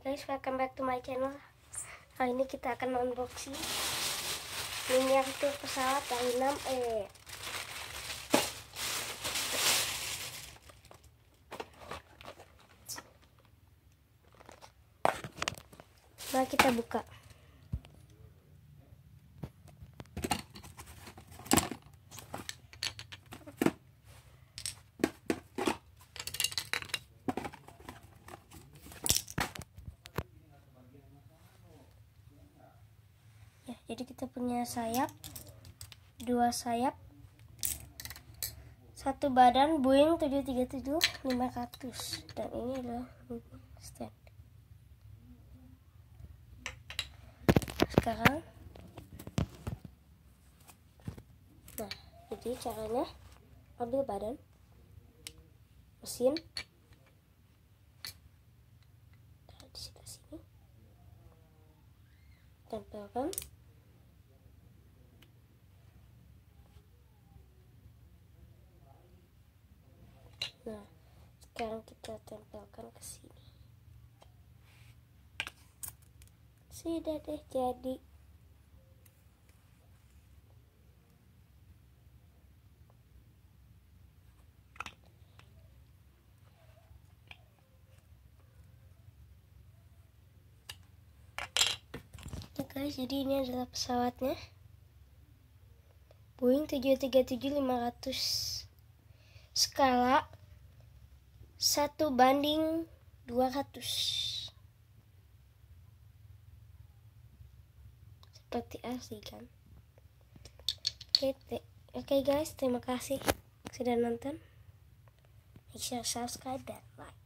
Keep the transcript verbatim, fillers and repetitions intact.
guys, welcome back to my channel. Kali ini kita akan unboxing miniatur pesawat yang enam E. Mari kita buka. Ya, jadi kita punya sayap, dua sayap, satu badan Boeing tujuh tiga tujuh lima ratus, dan ini adalah stand. Sekarang, nah, jadi caranya ambil badan, mesin, taruh di sebelah sini, tempelkan. Nah, sekarang kita tempelkan ke sini. Sudah deh jadi. Oke guys, jadi ini adalah pesawatnya. Boeing tujuh tiga tujuh lima ratus. Skala satu banding dua ratus. Seperti asli kan. Oke, okay, okay guys, terima kasih sudah nonton. Make sure subscribe dan like.